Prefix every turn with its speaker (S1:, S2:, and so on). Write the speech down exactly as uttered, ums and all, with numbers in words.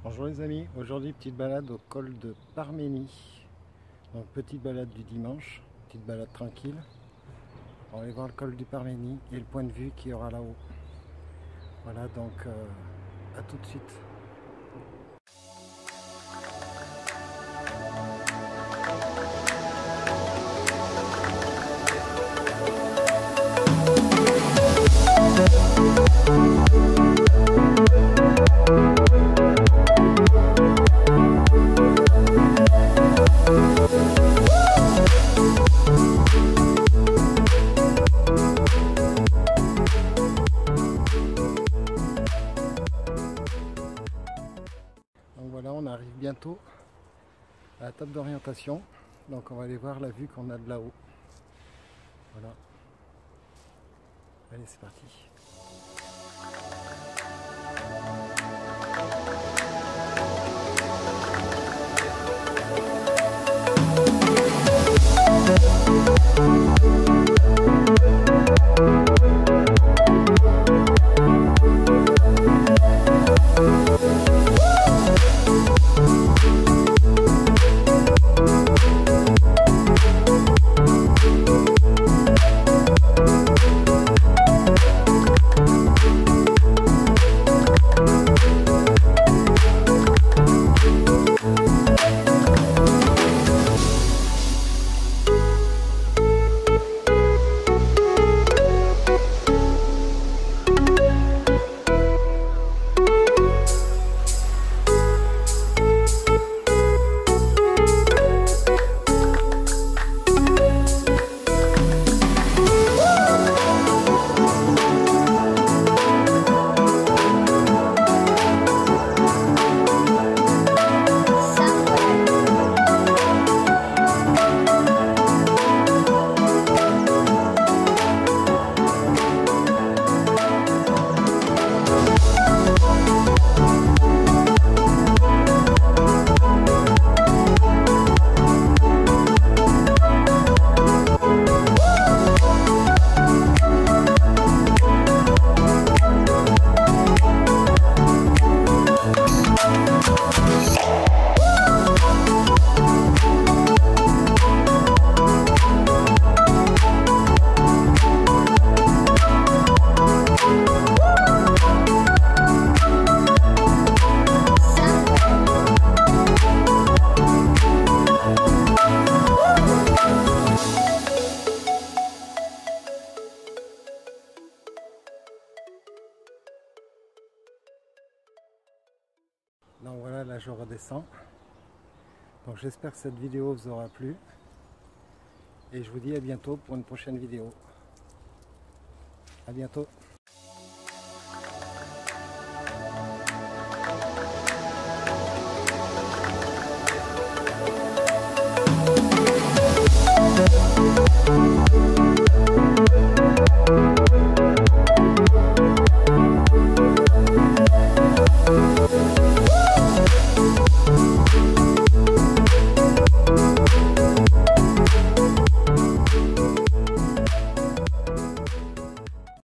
S1: Bonjour les amis, aujourd'hui petite balade au col de Parménie. Donc petite balade du dimanche, petite balade tranquille. On va aller voir le col du Parménie et le point de vue qu'il y aura là-haut. Voilà donc euh, à tout de suite. Donc voilà, on arrive bientôt à la table d'orientation. Donc on va aller voir la vue qu'on a de là-haut. Voilà. Allez, c'est parti. Donc voilà, là je redescends. Donc j'espère que cette vidéo vous aura plu. Et je vous dis à bientôt pour une prochaine vidéo. À bientôt.